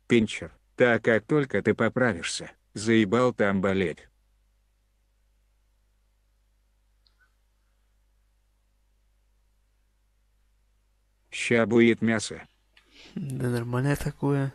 Пинчер, так как только ты поправишься, заебал там болеть. Ща будет мясо. Да нормальное такое.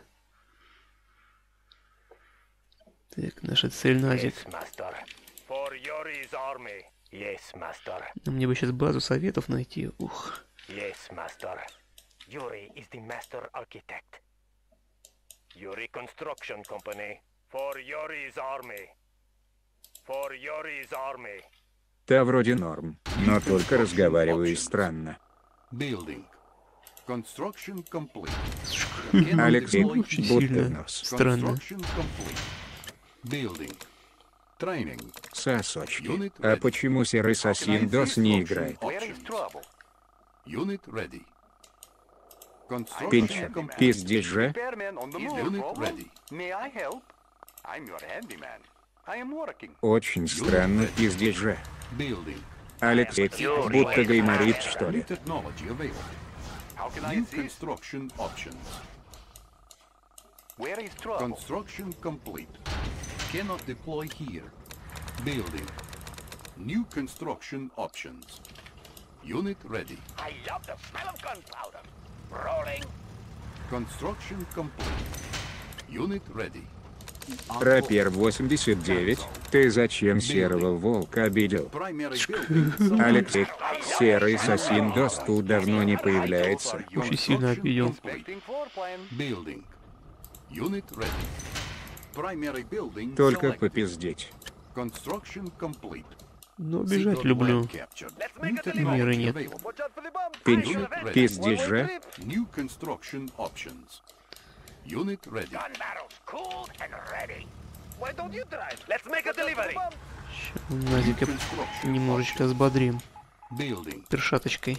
Так, наша цель Назик. Yes, master. For Yuri's army. Yes, master. Но мне бы сейчас базу советов найти. Ух. Yes, master. Yuri is the master architect. Yuri Construction Company. For Yuri's army. For Yuri's army. Та вроде норм, но только разговариваешь странно. Building. Construction complete. Алексей, Очень будто сильно нос. странно. Construction complete. Building. Training. Сосочки. А почему серый Сосин Дос не играет? Where is trouble? Unit ready. Construction Пинчер, complete. пиздишь же? Repairman on the move. Unit ready. May I help? I'm your handyman. I am working. Очень странно, пиздишь же. Building. Алексей, будто гайморит, что New ли? technology available. How can I New assist? construction options. Where is trouble? Construction complete. Cannot deploy here. Building. New construction options. Unit ready. I love the smell of gunpowder. Rolling. Construction complete. Unit ready. Рапер 89, ты зачем серого волка обидел? Primary building. Алексей, серый Сосин Дос тут давно не появляется. Очень сильно обидел. Waiting for plan. Building. Unit ready. Primary building Только selected. попиздеть. Construction complete. Но убежать Secret люблю. lab captured. Let's New make a technology Мира нет. available. Watch out for the bomb. Пинчер, пиздишь же? New construction options. Unit ready. Gun barrels cooled and ready. Why don't you drive? Let's make a delivery. Назика Construction немножечко взбодрим. building. Першаточкой.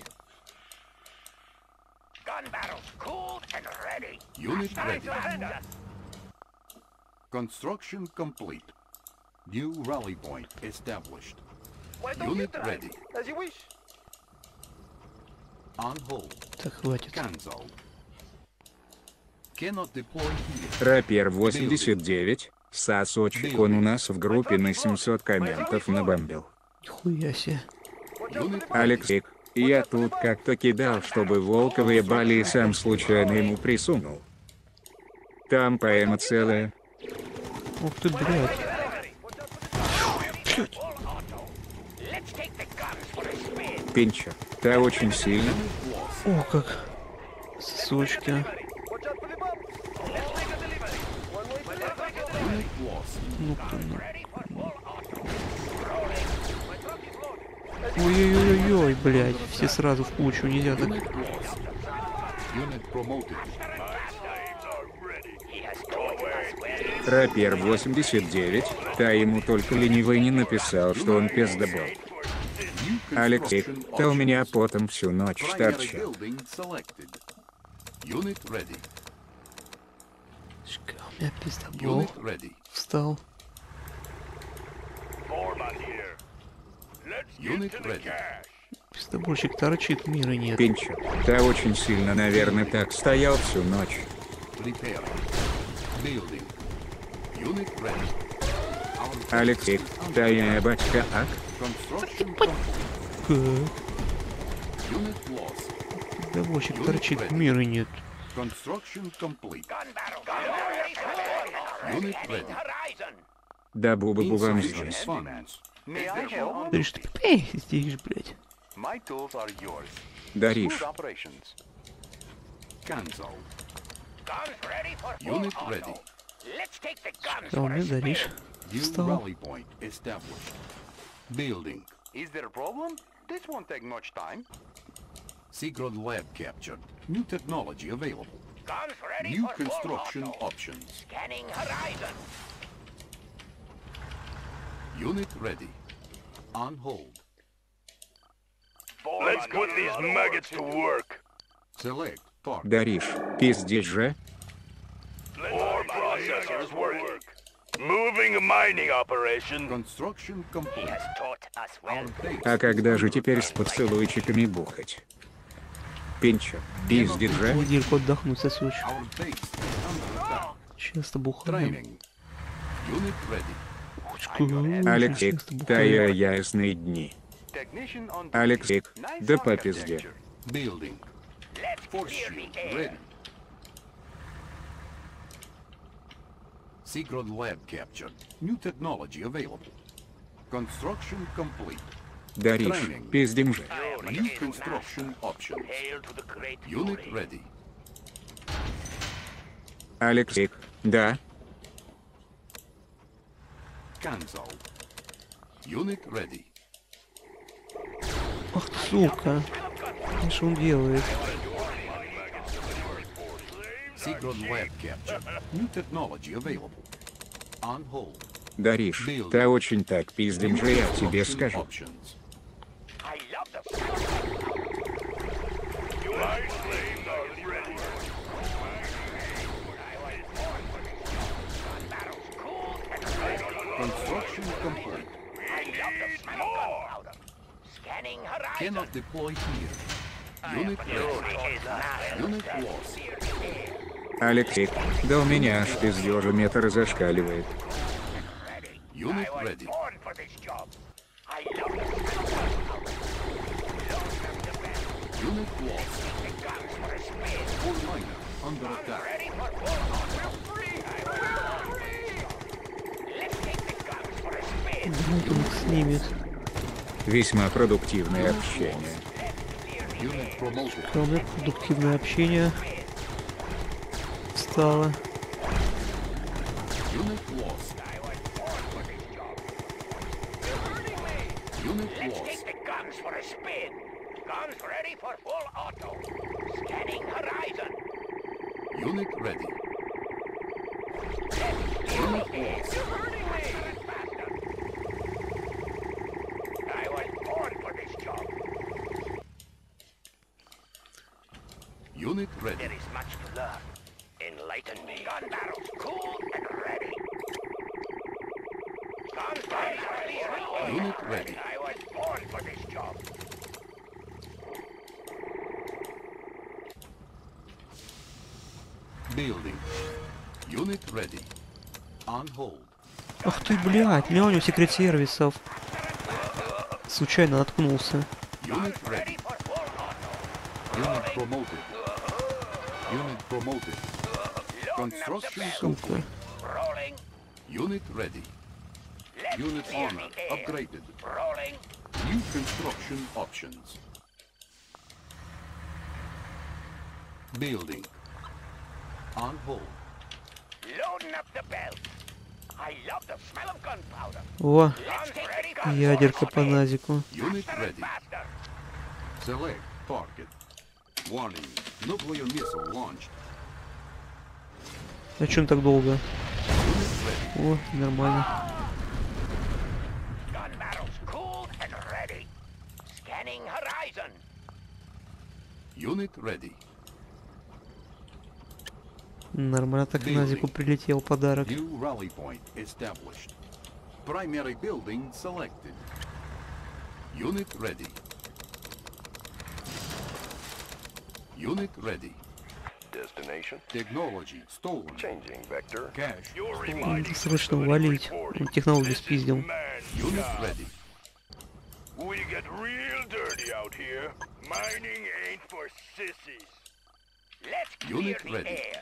Gun barrels cooled and ready. Unit ready. Surrender. Construction complete. New rally point established. Why don't you Unit drive? ready. As you wish. On hold. Так, хватит. Cancel. Cannot deploy here. Рапер 89, сосочек, он у нас в группе на 700 комментов набомбил. Нихуя себе. Unit Алексей, я тут как-то кидал, чтобы волка выебали и сам случайно ему присунул. Там поэма целая. Ух ты, блядь. Let's take the guns for a spin. Пинчер, та очень сильно. О, как. Сучки. Watch out for the bomb. Let's make a delivery. One way to the unit lost. Ну-ка, ну. Ready for full auto. Rolling. My truck is loaded. Ой-ой-ой-ой, блядь. Все сразу в кучу, нельзя так. Unit lost. Unit promoted. He has told us where he Рапер 89, та ему только ленивый не написал, что он пиздобол. New Алексей, construction та у меня options. потом всю ночь Primary торчал. building selected. Unit ready. У меня пиздобол. Unit ready. Встал. Foreman here. Let's Unit ready. Пиздобольщик торчит, мира нет. Пинчер, та очень сильно, наверное, так стоял всю ночь. Repairing. Building. Unit ready. Our Алексей, та я батька ак. construction complete. Как? Unit lost. Пиздобольщик торчит, мира нет. Construction complete. gun barrel. Gun Unit ready. horizon. Да бубу вам Insufficient здесь. funds. May I help? Ты что, эй, здесь, блядь. My tools are yours. Даришь. Smooth operations. Cancel. Guns ready for full Unit auto. ready. Let's take the guns Да, у for a меня spin. даришь. New Встал. rally point established. Building. Is there a problem? This won't take much time. Secret lab captured. New technology available. Guns ready New for full construction auto. options. Scanning horizon. Unit ready. On hold. Let's put these maggots to work. Select target. Даришь, пиздишь же? Four processors working. Moving mining operation. Construction He complete. has taught us well. Our base А когда is же under теперь attack. с поцелуйчиками бухать? Пинчер, пиздишь же? Недельку отдохнуть, сосучек. Our base is under attack. Часто бухаем. Training. Unit ready. Алексик, тая ясные дни. Technician on Алексик, nice да по architecture. пизде. Building. Let's Force clear shield the air. ready. Secret lab captured. New technology available. Construction complete. Даришь, пиздим же. New construction options. Hail to the great Unit Yuri. ready. Алексик, да, Cancel. Unit ready. Ах ты, сука. Что он делает? Secret lab captured. New technology available. On hold. Даришь, та очень так пиздим же, я тебе Construction скажу. options. I love the Construction complete. I love the smell of gunpowder. Scanning horizon. Cannot deploy here. Unit ready. Unit lost. Алексик, да у меня аж пиздёжа метр зашкаливает. Unit ready. Born for this job. I love the smell of gunpowder. Unit lost. The guns for a spin. Fort Minor under attack. Ready for full on. We're free. We're free. Let's take the guns for a spin. Вот он их снимет. Весьма продуктивное общение. Unit promoted. Главное, продуктивное общение стало. Unit lost. Unit Take lost. the guns for a spin. Guns ready for full auto. Scanning horizon. Unit ready. Unit lost. You're hurting me. I was born for this job. Unit ready. There is much to learn. Enlighten me. Gun barrels cool and ready. Guns ready. Unit ready. I was born for this job. Building. Unit ready. On hold. Ах ты, блядь, меня у него секрет сервисов. Случайно наткнулся. Unit ready. Ready for full auto. Unit promoted. Unit promoted. Construction complete. Rolling. Unit ready. Let's Unit clear honor the air. upgraded. Rolling. New construction options. Building. On hold. Loading up the belt. I love the smell of gunpowder. О, Guns ready for ядерка full по speed. назику. Unit Faster and ready. faster. Select target. Warning. Nuclear missile launched. А чё он так долго? Unit ready. О, нормально. Gun barrels cooled and ready. Scanning horizon. Unit ready. Нормально так назику прилетел подарок. New rally point established. Primary building selected. Unit ready. Unit ready. Destination. Technology stolen. Changing vector. Cash stolen. Надо срочно валить. Он технологию спиздил. Unit ready. We get real dirty out here. Mining ain't for sissies. Let's clear Unit the ready. air.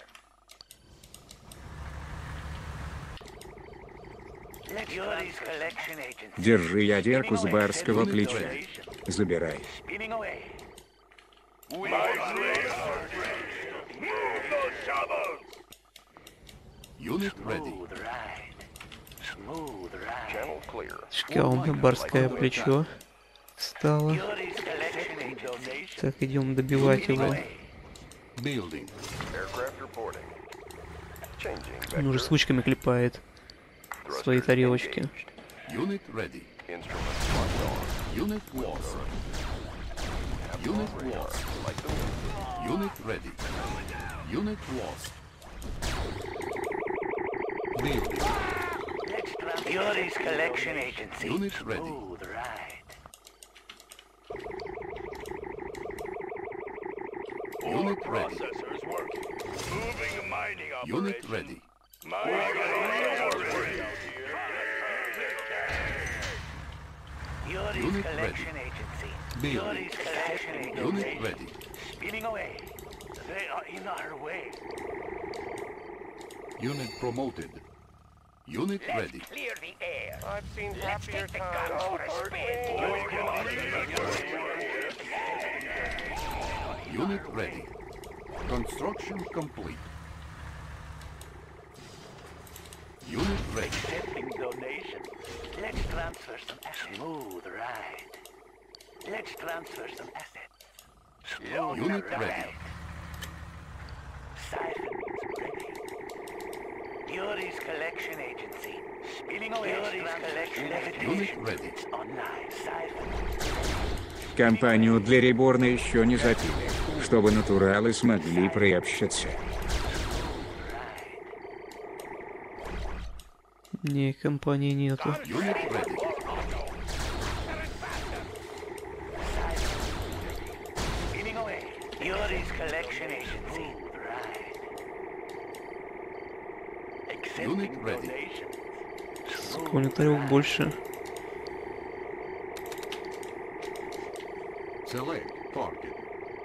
Yuri's collection agency. Держи ядерку с барского плеча. Забирай. Spinning away. We move those shovels. Unit ready. Smooth ride. Smooth ride. Channel clear. Шкаум, барское плечо стало. Yuri's collection agency. Так, идем добивать его. Building. Aircraft reporting. Changing Он уже vector. с лучками клепает свои Thrusters тарелочки. engaged. Unit ready. Instruments locked on. Unit lost. Unit lost. Like the wind. Unit ready. Unit lost. Building. Yuri's collection agency. Unit ready. Smooth ride. Unit ready. Processors working. Moving a mining Unit operation. ready. Mining ain't for sissies. Unit Yuri's ready. collection agency. Building. Yuri's collection Unit agency. ready. Speeding away. They are in our way. Unit promoted. Unit ready. Clear the air. I've seen Let's happier take the times. guns for a spin. Unit ready. Construction complete. Unit ready. Accepting donations. Let's transfer some assets. Smooth ride. Let's transfer some assets. Smooth Unit ride. ready. Siphons ready. Yuri's collection agency. Spinning away. Yuri's collection agency. Unit ready. Online. Siphons. Компанию для реборна еще не запили, чтобы натуралы смогли приобщиться. Не, компании нету. Unit ready. Spinning away. Yuri's collection agency. Right. Unit Accepting ready. donations. Планетариев больше. Select target.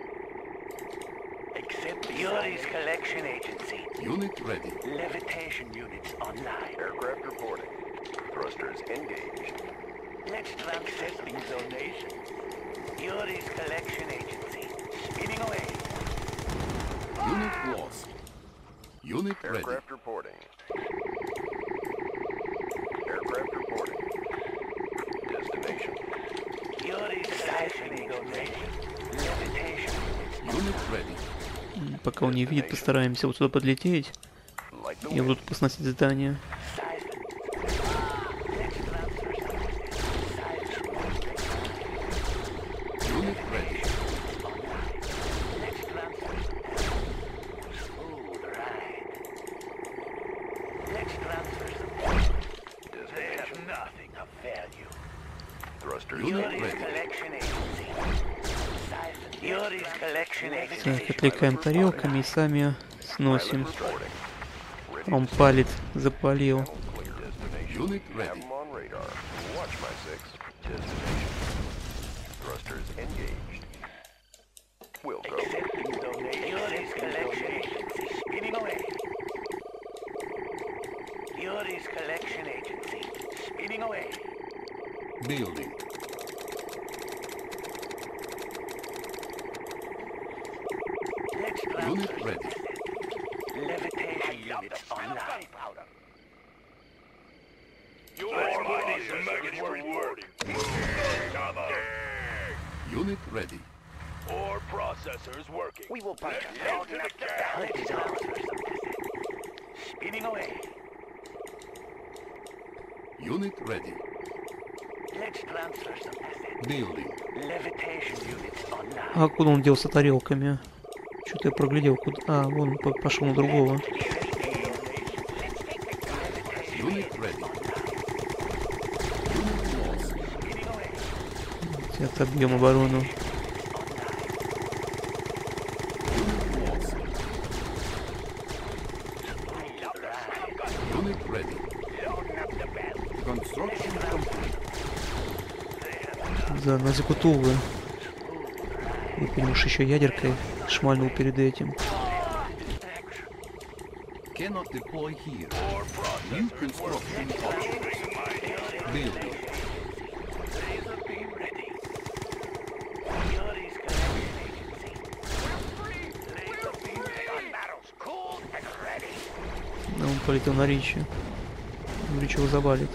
Accept Yuri's collection agency. Unit ready. Levitation units online. Aircraft reporting. Thrusters engaged. Let's accepting donations. Yuri's collection agency. Spinning away. Unit lost. Unit ready. Aircraft reporting. Aircraft reporting. Destination. Yuri's collection donations. Levitation units. Unit ready. Пока он не видит, постараемся вот сюда подлететь. Like the Я буду wind. тут посносить здание. Unit ready. Nothing of value. Thrusters Unit engaged. ready. Collection agency. Yuri's collection Так, agency. отвлекаем тарелками и сами сносим. Reporting. Ready Он to палит, запалил. clear destination. Unit Have ready. 'em on radar. Watch my six. Destination. Thrusters engaged. We'll go. Accepting donations. Yuri's collection agency. Spinning away. Yuri's collection agency. Spinning away. Building. Let's Unit transfer. ready. Levitation units online. Your money's making rewarding. Come on. Unit ready. Ore processors working. We will punch Let's a get to the gas. Let's transfer some assets. Spinning away. Unit ready. Let's transfer some assets. Building. Levitation units online. А куда он делся тарелками? Что-то я проглядел, куда... А, вон, пошел на другого. Unit ready. Unit lost. Отобьем оборону. Lost. Unit ready. Construction complete. Заодно закутовываем. Выпилишь еще ядеркой. Шмальнул перед этим. Cannot deploy here. New construction options. Building. Yuri's collection agency. Laser beam gun barrels cooled and ready. А он полетел на Ричи. Рич его завалит.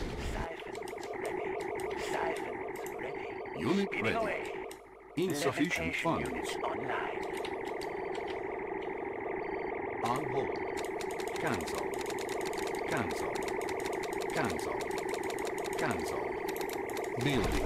Siphons ready. Unit Spinning ready. away. Insufficient Levitation funds. units online. On hold. Cancel. Cancel. Cancel. Cancel. Building.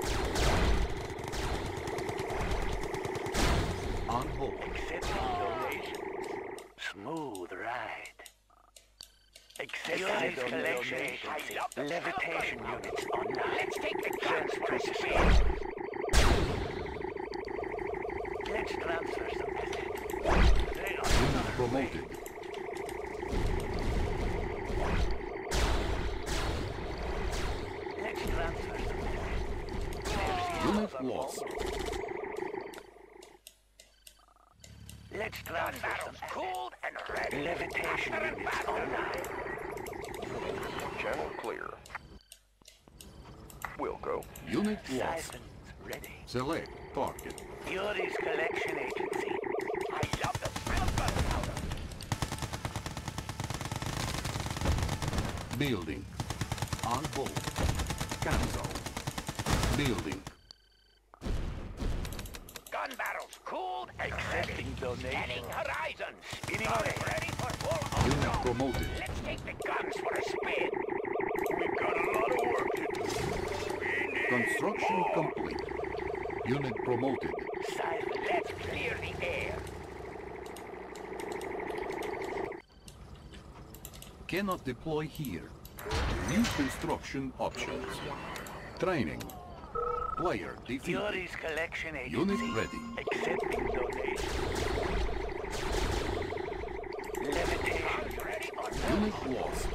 On hold. Accepting donations. Smooth ride. Accepting collection agency. Levitation units online. Let's take the transfer speed. Let's transfer some assets. They are Unit promoted. Let's transfer some cooled and ready. Levitation units online. Channel clear. Wilco. Unit lost. Siphons ready. Select target. Yuri's collection agency. I love the smell of gunpowder. Building. On hold. Cancel. Building. Gun barrels cooled and accepting donations. Scanning horizons. Speeding away. Ready for full Unit auto. promoted. Let's take the guns for a spin. We've got a lot of work to do. We need Construction more. complete. Unit promoted. Siphon, let's clear the air. Cannot deploy here. New construction options. Training. Player defeated. Yuri's collection agency. Unit ready. Accepting donations. Levitation ready for Unit lost.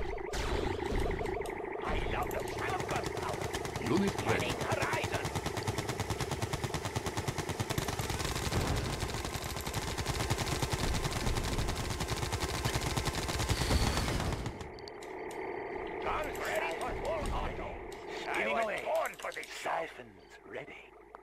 I love the smell of gunpowder. Unit ready. Scanning horizon. Guns ready for full auto. I was born for this. Siphons ready.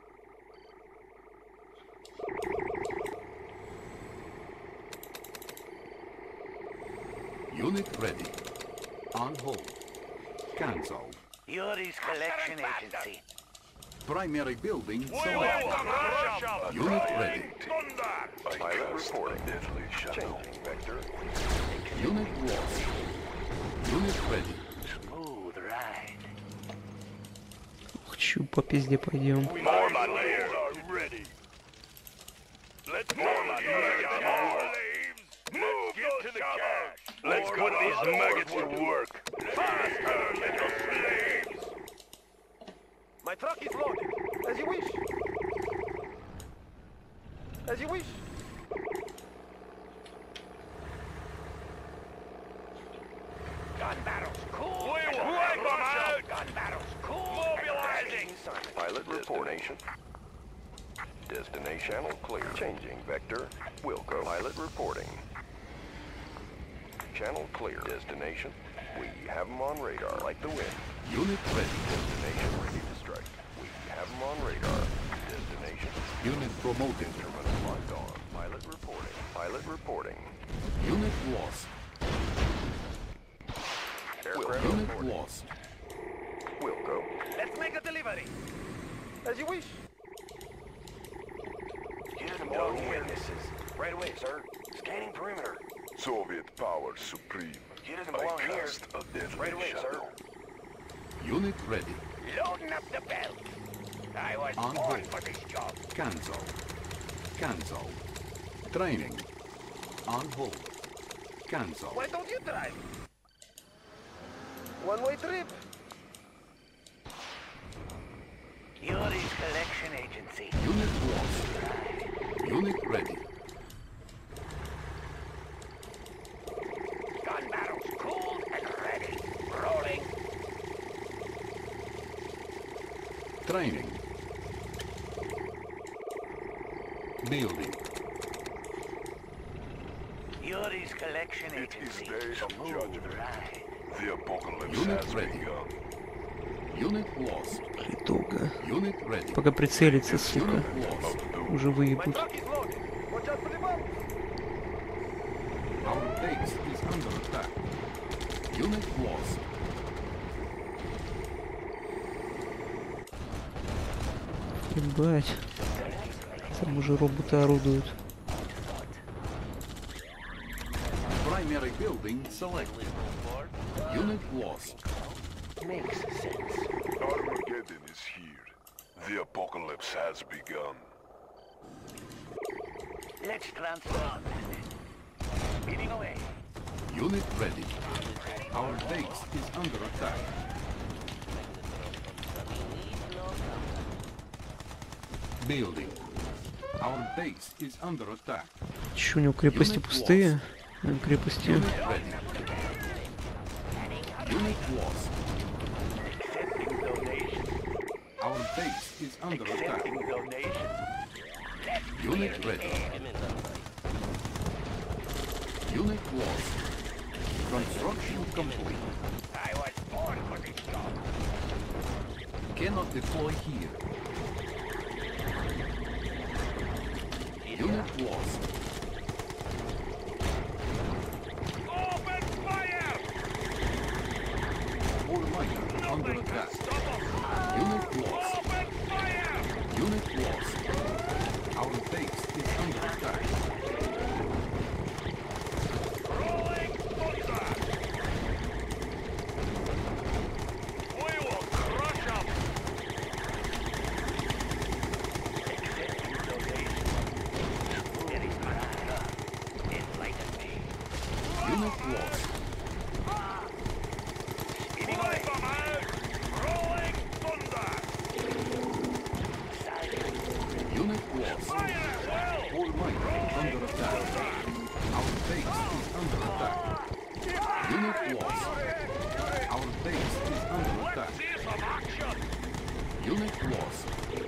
Unit ready. On hold. Cancel. Yuri's collection agency. Primary building We will select. rush up. Unit ready. Thunder. Pilot reporting. Changing vector. Unit lost. Unit ready. Smooth ride. Хочу по пизде пойдем. More layers are ready. Let's more layers. Move get to the cash. Let's put these maggots to work. Faster, little slaves. My truck is loaded. As you wish. As you wish. Gun barrels cool. We will wipe them out. Gun barrels cool. Mobilizing. Pilot destination. Destination channel clear. Changing vector. Wilco. Pilot reporting. Channel clear. Destination. We have them on radar. Like the wind. Unit ready. Destination ready to strike. We have them on radar. Destination. Unit promoted. Instrument locked on. Pilot reporting. Pilot reporting. Unit lost. Aircraft Unit reporting. lost. Wilco. Let's make a delivery. As you wish. Here's some known witnesses. Right away, sir. Scanning perimeter. Soviet power supreme. He doesn't belong here. A deadly Right away, sir. shadow. Unit ready. Loading up the belt. I was On born hold. for this job. Cancel. Cancel. Training. On hold. Cancel. Why don't you drive? One-way trip. Yuri's collection agency. Unit lost. Unit ready. Gun barrels cooled and ready. Rolling. Training. Building. Yuri's collection It is agency. day of Smooth judgment. ride. The apocalypse Unit has ready. begun. Unit lost. Долго. Unit ready. Пока прицелится, сука. Unit lost. Уже My выебут. truck is loaded. Watch out for the bomb. Our base is under attack. Unit lost. Ебать. Там уже роботы орудуют. Primary building selected. Unit lost. Makes sense. Armageddon is here. The apocalypse has begun. Let's transfer. Speeding away. Unit ready. Our base is under attack. Building. Our base is under attack. Чё, у него крепости пустые? Крепости. Unit ready. Unit lost. Accepting donation. Our base is under attack. Accepting donation. Unit ready. Unit lost. Construction complete. I was born for this job. Cannot deploy here. Unit lost. Open fire! All miner under Nothing can attack. stop us! Unit lost. Open fire! Unit lost. Our base is under attack. Rolling thunder! We will crush them! Enlighten me. Unit lost. Wipe them out! Rolling thunder! Unit lost. Fire at will! All miner under attack. Our base is under attack. Unit lost. Our base is under Let's attack. see some action! Unit lost.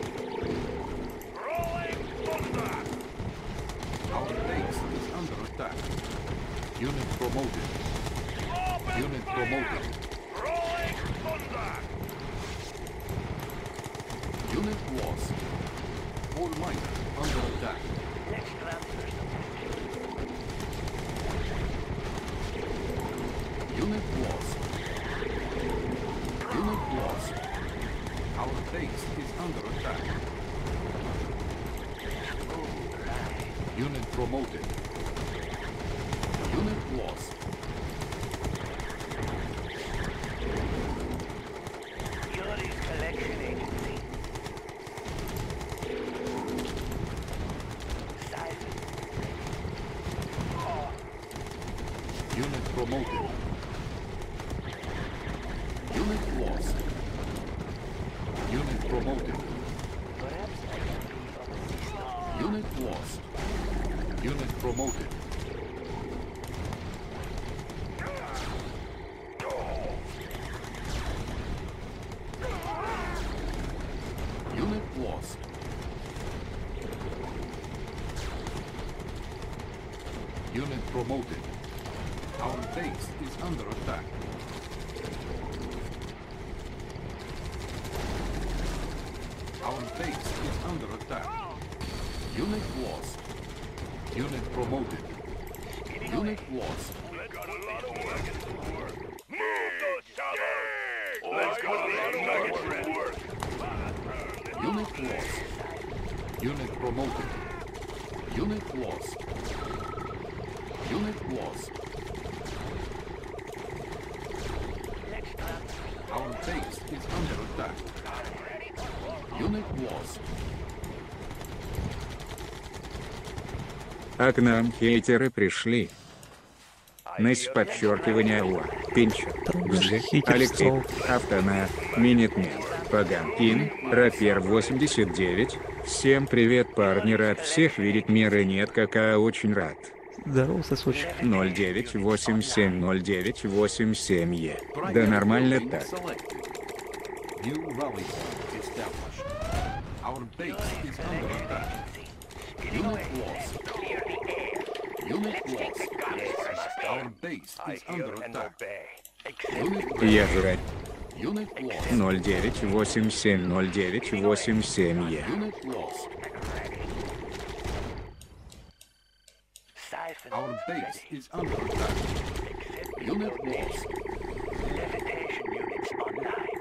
Rolling thunder! Our base is under attack. Unit promoted. Open Unit fire! promoted. Rolling thunder! Unit lost. All miner under attack. Let's transfer some. Unit lost. Unit lost. Our base is under attack. Unit promoted. Unit lost. Yuri's collection agency. Siphon. Unit promoted. Unit lost. Unit promoted. Perhaps I can be of assistance. Unit lost. Unit promoted. Unit lost. Unit promoted. Our base is under attack. Our base is under attack. Unit lost. Unit promoted. Unit lost. We've got a lot of wagons to work. Move those choppers! Let's put these nuggets to work. Unit lost. Unit promoted. Unit lost. Unit lost. Let's transfer. Our base is under attack. Unit lost. А к нам хейтеры пришли. Нес подчеркивание О. Пинчер. Гзы. Алексей. Автона. Минитмен. Паганкин. Рапер 89. Всем привет, парни, рад всех видеть, меры нет, какая очень рад. Здорово, сосочек. 09870987Е. Да нормально так. Selected. New rally point established. Our base is under attack. Unit lost. Unit lost. Our base I is hear under and attack. obey. Unit Я жрать. Unit lost. 09870987Е. Unit lost. Siphon. Our base is under attack. Unit lost. Levitation units online.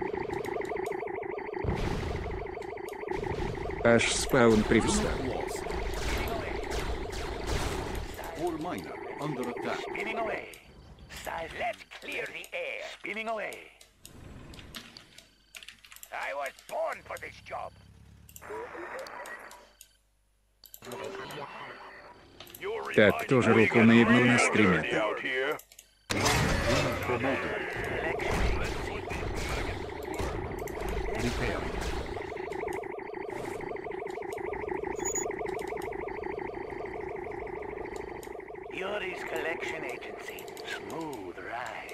Аж спаун привстал. Unit lost. All miner under attack. Spinning away. Siphon. Let's clear the air. Spinning away. I was born for this job. Так, кто же руку наебнул на стриме? Out here. Unit promoted. Repair. Yuri's collection agency. Smooth ride.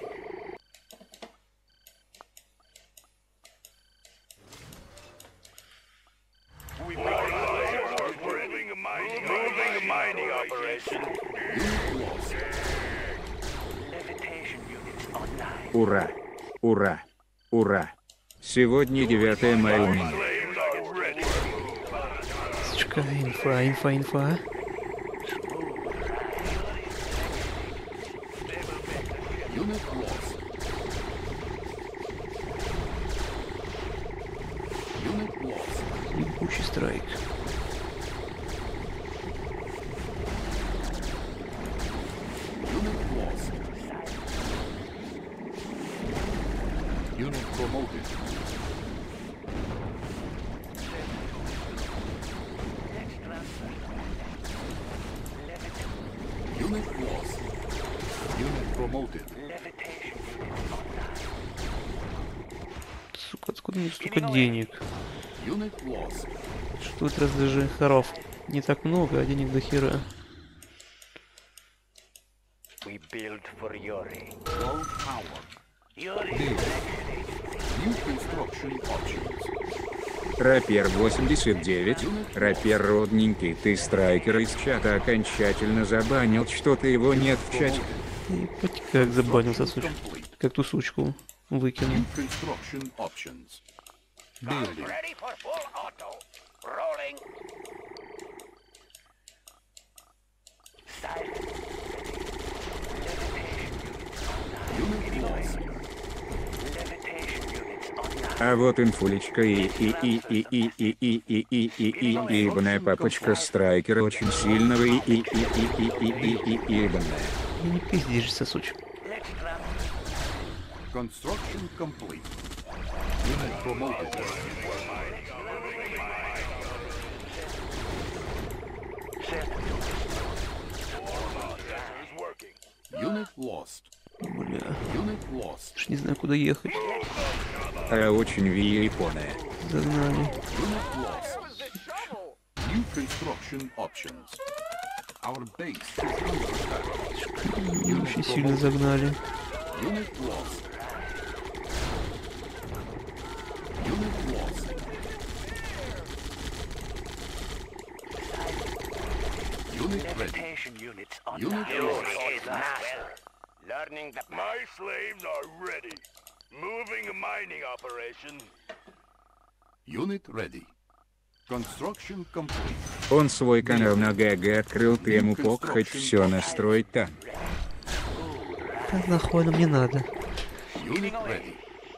We're moving a mining operation. Levitation units online. Ура! Ура! Ура! Сегодня 9 мая у меня. Flames are ready. Сучка, инфа. Unit lost. Unit lost. Ебучий страйк. Unit lost. Unit promoted. Unit lost. Unit promoted. Levitation units online. Сука, откуда мне столько денег? Unit lost. Что это раз даже хоров не так много, а денег до хера. We build for Yuri. Low power. Yuri Build. collection agency. New construction options. Рапер 89, Рапер родненький, ты страйкера из чата окончательно забанил, что-то его нет в чате. Ебать, как забанился, сучка. Как ту сучку выкинул. New construction options. Building. Ready for full auto. Rolling. Silent. Levitation units online. Unit lost. Levitation units online. А вот инфулечка ибаная папочка страйкера очень сильного ибаная. И не пиздишься, сучка. Let's grab Construction complete. Unit promoted. Unit lost. Бля, Unit lost. аж не знаю, куда ехать. А очень японая. Загнали. Unit lost. New construction options. Our base is under attack. Очень сильно загнали. Unit lost. Unit lost. Unit ready. levitation units online. Unit lost. Learning the My slaves are ready. Moving a mining operation. Unit ready. Construction complete. Он свой канал на ГГ открыл, ты ему пок хоть все настроить там. Да нахуй оно мне надо. Unit ready.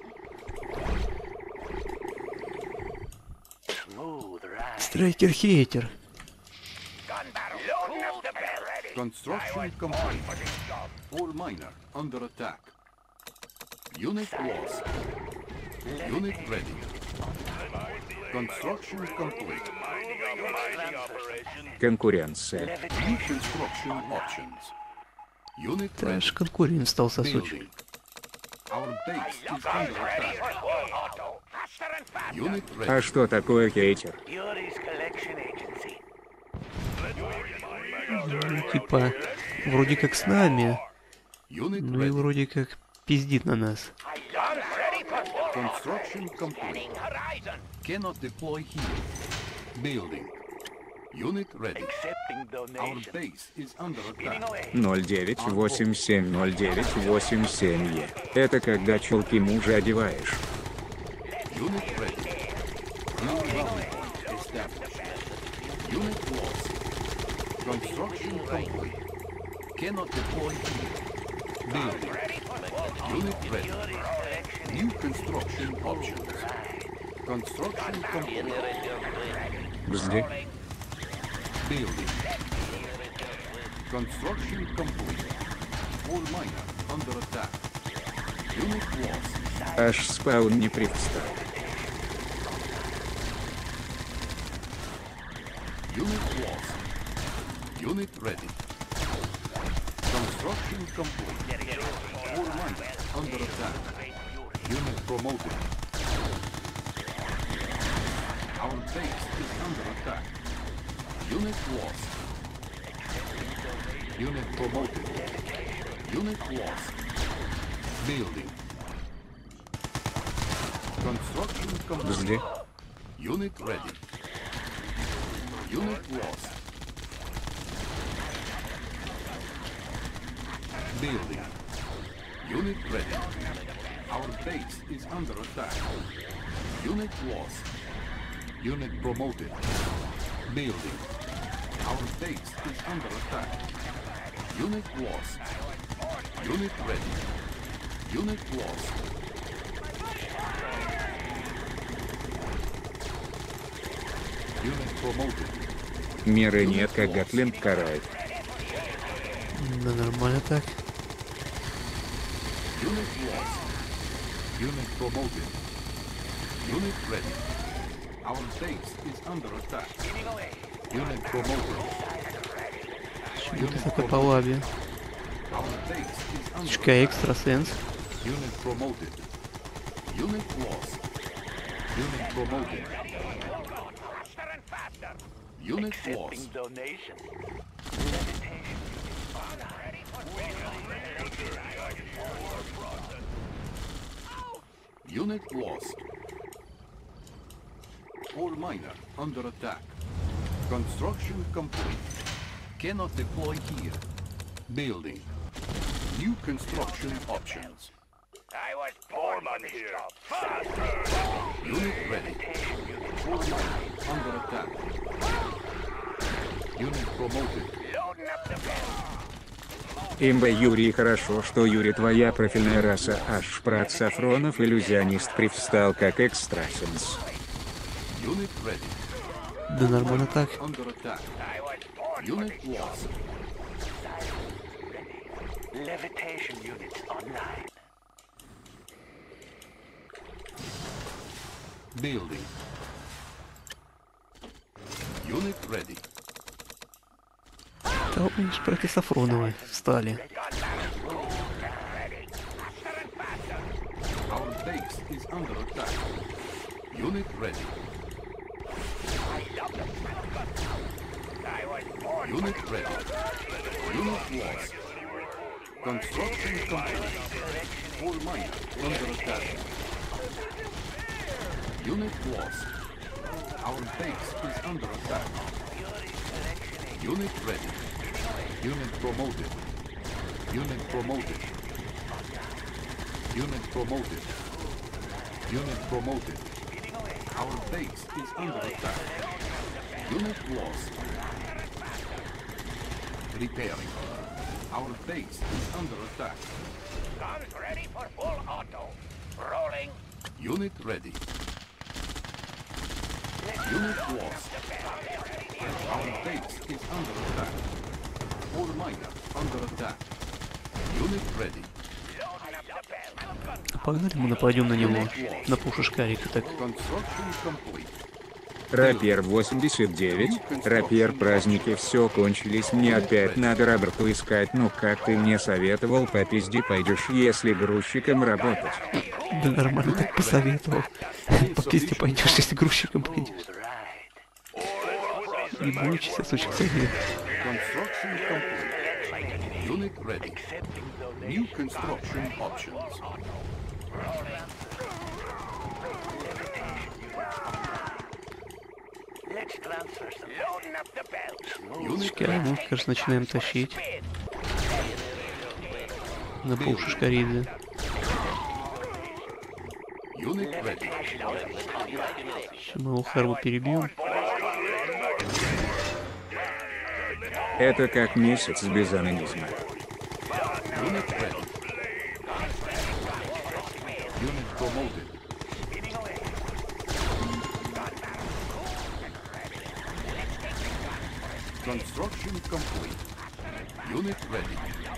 smooth ride. Страйкер-хейтер. Loading up the bell. Ready. Construction complete. Ore miner under attack. Unit lost. Unit ready. Construction complete. Moving a mining operation. Конкуренция. New construction options. Unit Ты ready. аж конкурент стал сосуч. Building. Our base is under attack. Full auto. Faster and faster. Unit ready. А что такое хейтер? Yuri's collection agency. Ну, типа, вроде как с нами, Unit ну и ready. вроде как пиздит на нас. Ready for full Construction complete. horizon. Cannot deploy here. Building. Unit ready. Accepting Our donation. base is under Getting attack. away. 09870987Е. Это когда чулки мужа одеваешь. Unit ready. New rally point established. Unit lost. Construction complete. Cannot deploy here. Building. Unit ready. New construction options. Construction complete. Бзди. Building. Construction complete. Ore miner under attack. Unit lost. Аж спаун не привстал. Unit lost. Unit ready. Construction complete. Ore miner under attack. Unit promoted. Our base is under attack. Unit lost. Unit promoted. Unit lost. Building. Construction complete. Бзди. Unit ready. Unit lost. Building. Unit ready. Our base is under attack. Unit lost. Unit promoted. Building. Our base is under attack. Unit lost. Unit ready. Unit lost. Unit promoted. Меры нет, как Гатлинг карает. Да нормально так. Unit lost. Unit promoted. Unit ready. Our base is under attack. Unit promoted. Почему-то такой по лабе. Our base is under Чка экстрасенс. Unit promoted. Unit lost. Unit promoted. Unit lost. Accepting donation. Unit lost. Ore miner under attack. Construction complete. Cannot deploy here. Building. New construction options. I was born on here. Unit ready. Ore miner under attack. Unit promoted. Loading up the bell. Имба Юрий, хорошо, что Юрий твоя профильная раса, аж Шпрат Сафронов, иллюзионист, привстал как экстрасенс. Unit ready. Да нормально так. Under attack. Unit lost. Levitation units online. Building. Unit ready. Там шпраты Сафроновы встали. Our base is under attack. Unit ready. Unit ready. Unit lost. Construction complete. Ore miner under attack. Unit lost. Our base is under attack. Unit ready. Unit promoted. Unit promoted. Unit promoted. Unit promoted. Our base is under attack. Unit lost. Repairing. Our base is under attack. Guns ready for full auto. Rolling. Unit ready. Unit lost. Our base is under attack. Ore miner under attack. Unit ready. Погнали, мы нападем на него. На пушишкарика так. Construction complete. Рапир 89, Рапир, праздники все кончились, мне опять надо работу искать, ну как ты мне советовал, по пизде пойдешь, если грузчиком работать. Да нормально так посоветовал. По пизде пойдешь, если грузчиком пойдешь. Ебучийся, сучка совет. Construction complete. Unit ready. New construction options. Let's transfer some. Loading up the bells. Unit Чка, мы, кажется, начинаем тащить. На пушишкариде. Unit ready. Сейчас мы его Харву перебьем. Это как месяц без анонизма. Unit ready. Unit promoted. Construction complete. Unit ready.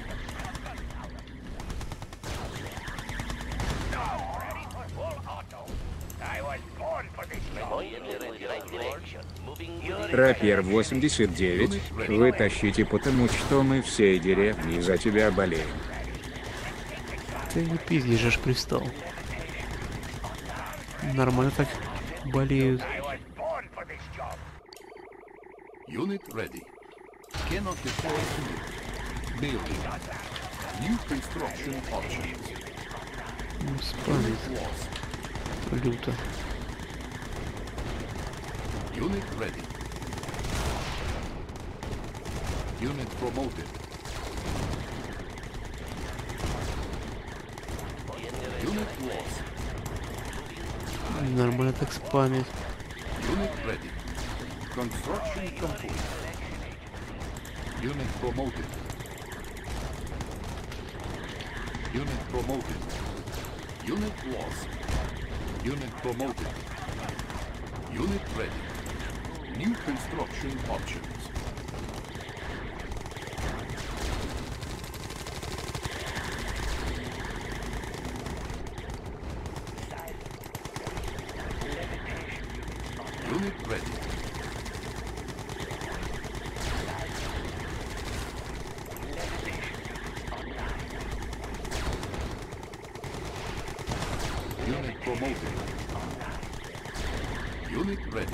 Ready for full auto. I was born for this. Рапир 89, вы тащите, потому что мы всей деревни за тебя болеем. Ты не пиздишь, же ж пристал. Нормально так болеют. Unit ready. Cannot deploy here. Building. New construction options. Ну, спамит. Lost. Люто. Unit ready. Unit promoted. Unit lost. Нормально так спамит. Unit ready. Construction complete. Unit promoted. Unit promoted. Unit lost. Unit promoted. Unit ready. New construction options. Unit ready. Unit promoted. Unit ready.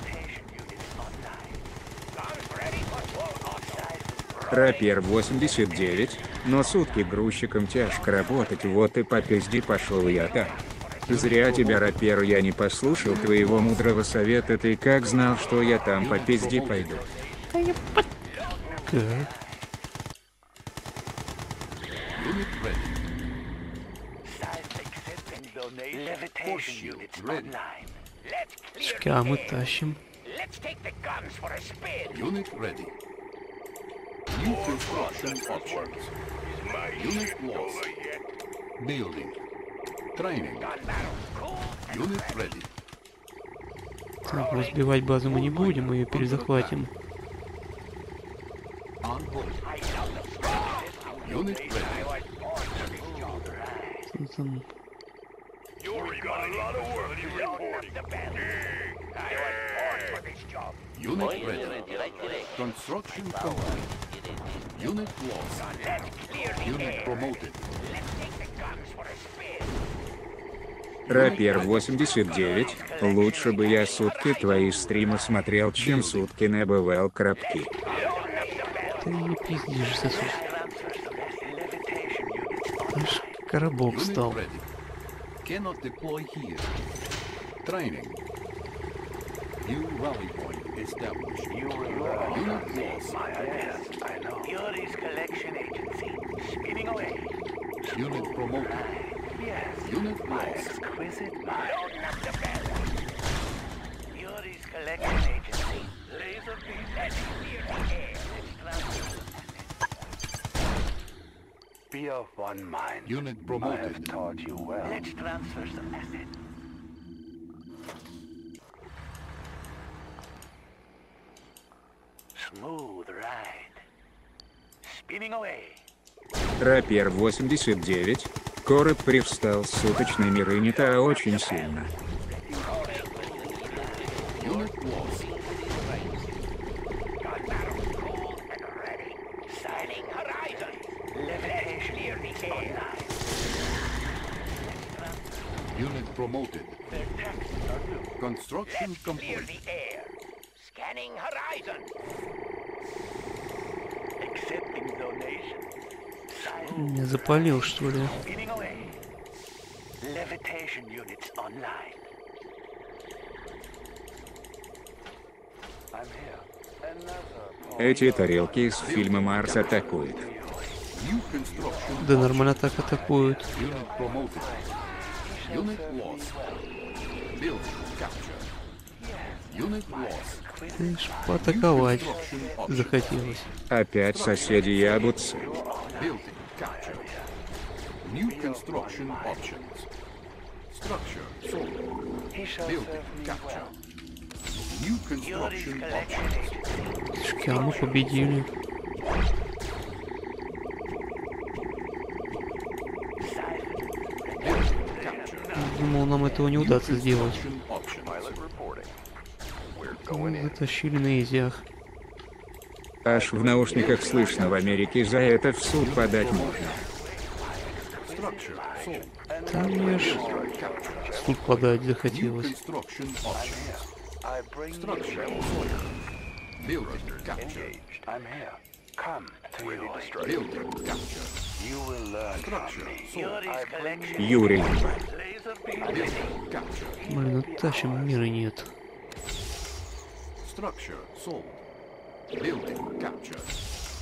Рапир 89, но сутки грузчиком тяжко работать, вот и по пизде пошел я так. Зря тебя, Рапир, я не послушал твоего мудрого совета, ты как знал, что я там по пизде пойду? Unit ready. Levitation units ready. online. Let's clear Шка мы тащим. Let's take the guns for a spin. Unit ready. New construction options. Unit lost. Building. Training. Unit ready. Так, разбивать базу мы не будем, мы ее перезахватим. On hold. Unit ready. Там You've got a lot of work to reporting. Unit ready. Construction complete. Unit lost. Unit promoted. Рапир 89, лучше бы я сутки твои стримы смотрел, чем сутки набывал крабки. ты не пиздишь, сосуд. Аж коробок Unit стал. ready. Cannot deploy here. Training. New rally point established. Unit lost. Yuri's collection agency, spinning away. Unit promoted. Yes, Unit my lost. exquisite mind. Yuri's collection agency, laser beam, let's clear the air. Let's transfer. Be of one mind. Unit I have promoted. taught you well. Let's transfer some assets. Smooth ride. Spinning away. Рапир 89, короб привстал, суточный рынета очень сильно. Unit lost. Signing horizon. Levitation near the air. Unit promoted. Construction Clear complete. the air. Scanning horizon. Accepting donation. Меня запалил, что ли? Spinning away. Levitation units online. I'm here. Another. Эти тарелки из фильма «Марс атакует». New construction. Да нормально так атакуют. Unit promoted. Unit lost. Building captured. Unit lost. Ты ж поатаковать Construction options. захотелось. Опять соседи ябутся. Building captured. New construction options. Structure sold. He shall Building serve me captured. well. New Yuri's construction collection options. agency. Шка мы победили. Building captured. Думал, нам этого не удастся сделать. Construction options. Pilot reporting. We're Ну, going in. затащили на изях. Аж в наушниках слышно, в Америке за это в суд подать можно. Structure sold. Там мне ж в суд подать New захотелось. construction options. I bring Structure you. sold. Building captured. Engaged. I'm here. Come to Ready you. to strike. Building captured. You will learn from Structure me. sold. Yuri's collection. Юрий. Laser beam. Building captured. Блин, ну тащим, мира нет. Structure sold. Building captured.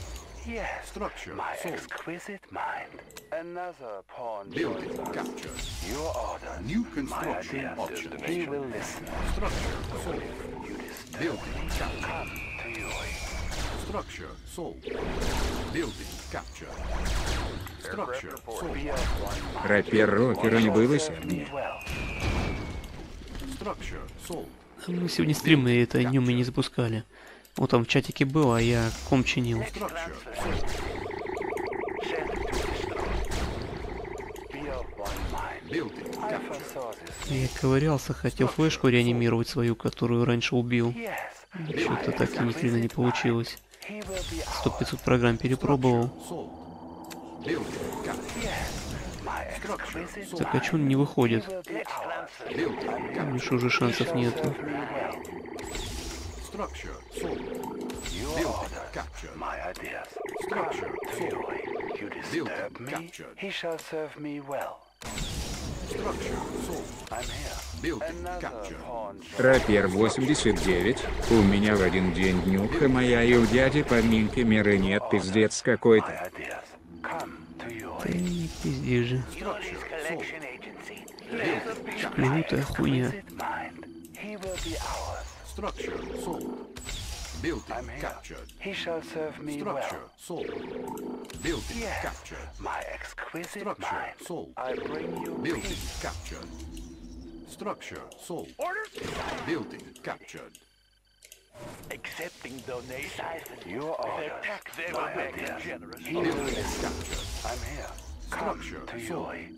Yes, Structure my sold. exquisite mind. Another pawn Building joins us. captured. Your orders, New my construction ideas. options. He will listen. Structure sold. You disturb Building me, captured. come to you. Structure sold. Building captured. Structure sold. Be of one mind. Рапир рокера не было Serve сегодня. me well. Structure sold. Мы сегодня стримы это днем и не запускали. Вот там в чатике было, а я ком чинил. Structure sold. Set to destroy. Be of one mind. Building I captured. foresaw this. Я ковырялся, хотел флешку реанимировать свою, которую раньше убил. Yes, Что-то так и ни хрена не получилось. he will be ours. 100-500 программ перепробовал. Sold. Building captured. Yes, my exquisite Так а чё он не выходит? will be ours. Building Видишь, уже шансов нету. Serve me well. Structure sold. Your Building orders, captured. my ideas. Structure Come to sold. you. You disturb Building me, captured. he shall serve me well. Structure sold. I'm here. Building Another captured. pawn joins. Рапир 89. У меня в один день днюха моя и у дяди поминки меры нет, пиздец My какой-то. ideas. Come to you. Да не пизди же. Yuri's collection agency. Шклянутая хуйня. Exquisite mind. He will be ours. Structure sold. Building I'm here. captured. He shall serve me Structure well. sold. Building Yes, captured. my exquisite Structure mind. sold. I bring you Building peace. captured. Structure sold. Building captured. Accepting donations. Your orders, tax they my will make ideas. generous. He will Building listen. captured. I'm here. Come Structure to sold. you.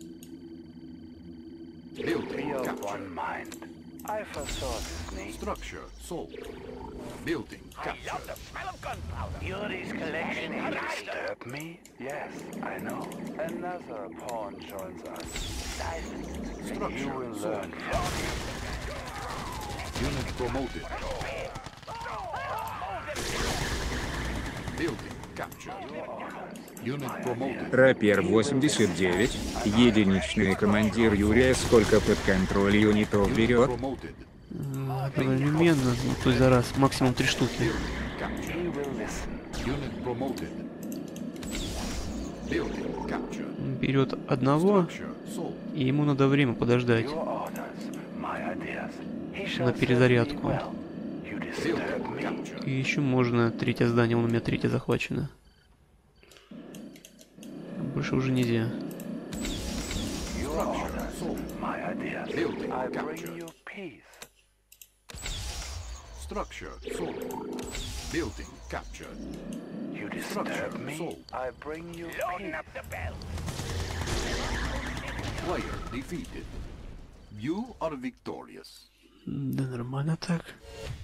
Building Be of one captured. mind. I foresaw this need. Structure sold. Building captured. Smell of gunpowder. Yuri's collection agency. Disturb me? Yes, I know. Another pawn joins us. Silence. You Structure will sold. learn from me. Unit promoted. Building captured. Unit promoted. Рапир 89. Единичный командир Юрия сколько под контроль юнитов Unit берет? promoted. Одновременно, ну то есть за раз, максимум 3 штуки. Building captured. He will listen. Unit promoted. Building captured. Берет одного, Structure sold. и ему надо время подождать. Your orders, my ideas. He shall На serve me перезарядку. well. You disturb Building me. captured. И еще можно третье здание, у меня третье захвачено. Больше уже нельзя. Your Structure orders, sold. my ideas. Building I bring captured. you peace. Structure sold. Building captured. You Structure disturb me. sold. I bring you Loading peace. up the bell. Player defeated. You are victorious. Да нормально так.